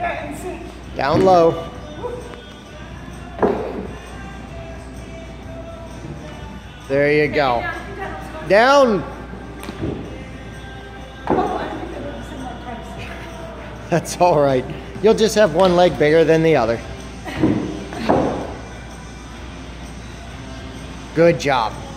Down low. There you go. Down. That's all right. You'll just have one leg bigger than the other. Good job.